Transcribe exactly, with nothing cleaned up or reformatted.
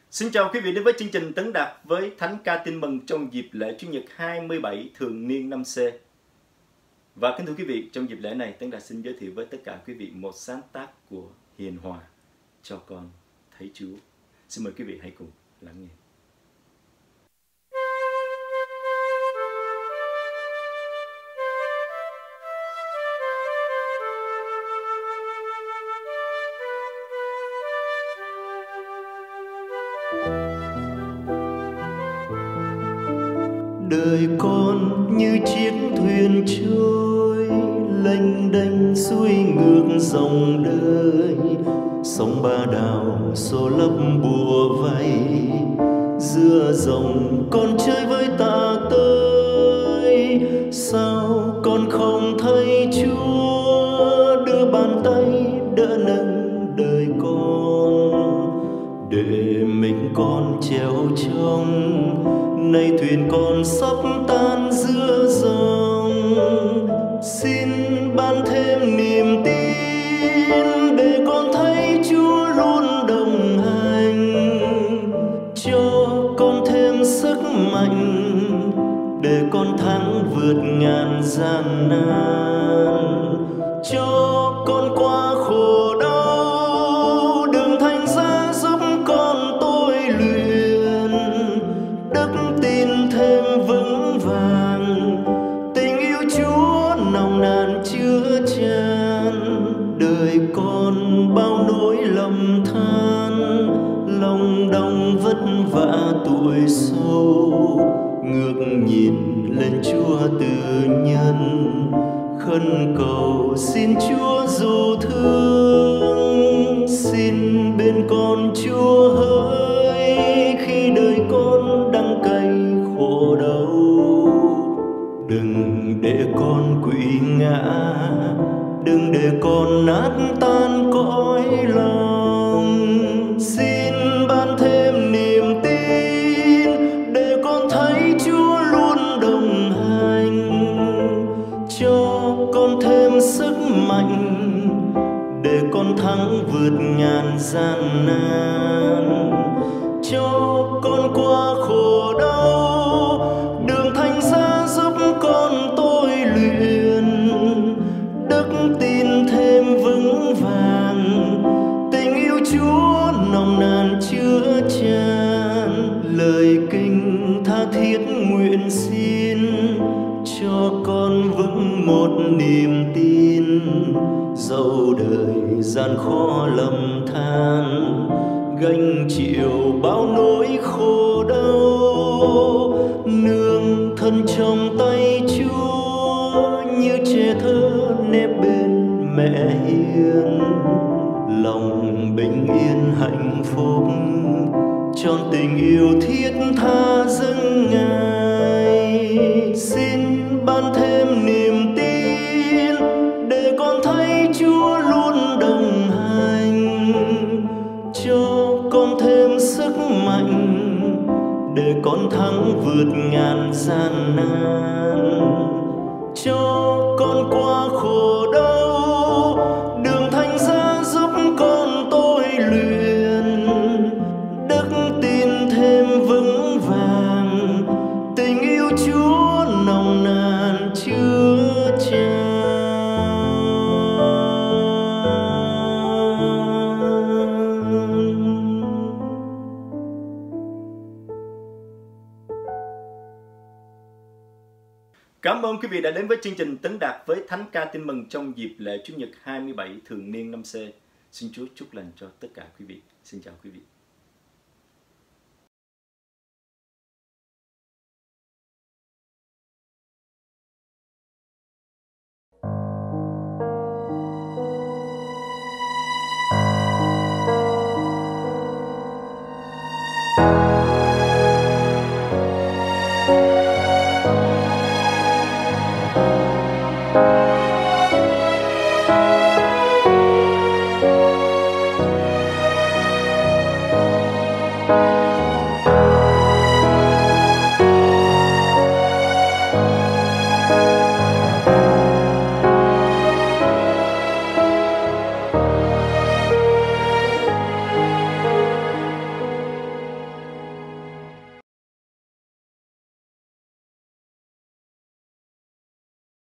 Xin chào quý vị đến với chương trình Tấn Đạt với Thánh ca tin mừng trong dịp lễ Chủ nhật hai mươi bảy thường niên năm C. Và kính thưa quý vị, trong dịp lễ này Tấn Đạt xin giới thiệu với tất cả quý vị một sáng tác của Hiền Hòa, Cho Con Thấy Chúa. Xin mời quý vị hãy cùng lắng nghe. Đời con như chiếc thuyền trôi lênh đênh xuôi ngược dòng đời, sóng ba đào xô lấp bùa vây, giữa dòng con chơi với ta tới. Sao con không thấy Chúa đưa bàn tay đỡ nâng đời con, để mình con treo trong nay thuyền con sắp tan giữa dòng. Xin ban thêm niềm tin để con thấy Chúa luôn đồng hành, cho con thêm sức mạnh để con thắng vượt ngàn gian nan, cho con qua khổ đau đường thành ra giúp con tôi luyện đức tin thêm vững vàng, tình yêu Chúa nồng nàn chứa chan. Đời con bao nỗi lầm than, lòng đong vất vả tuổi sâu, ngước nhìn lên Chúa từ nhân, khấn cầu xin Chúa dù thương. Xin bên con Chúa hỡi khi đời con đắng cay khổ đau, đừng để con quỵ ngã, đừng để con nát tan cõi lòng. Xin ban thêm niềm tin để con thấy Chúa luôn đồng hành, cho con thêm sức mạnh để con thắng vượt ngàn gian nan, cho con qua khổ đau đường thành ra giúp con tôi luyện đức tin thêm vững vàng, tình yêu Chúa nồng nàn chứa chan. Lời kinh tha thiết nguyện xin cho con vững một niềm tin, dẫu đời gian khó lầm than, gánh chịu bao nỗi khổ đau, nương thân trong tay Chúa như trẻ thơ nép bên mẹ hiền. Lòng bình yên hạnh phúc tròn tình yêu thiết tha dâng Ngài. Xin ban thêm niềm tin để con thấy Chúa luôn đồng hành, cho con thêm sức mạnh để con thắng vượt ngàn gian nan, cho con qua khổ đau đường thành ra giúp con tôi luyện đức tin thêm vững vàng, tình yêu Chúa nồng nàn chứa chan. Cảm ơn quý vị đã đến với chương trình Tấn Đạt với Thánh ca tin mừng trong dịp lễ Chủ nhật hai mươi bảy thường niên năm C. Xin Chúa chúc lành cho tất cả quý vị. Xin chào quý vị.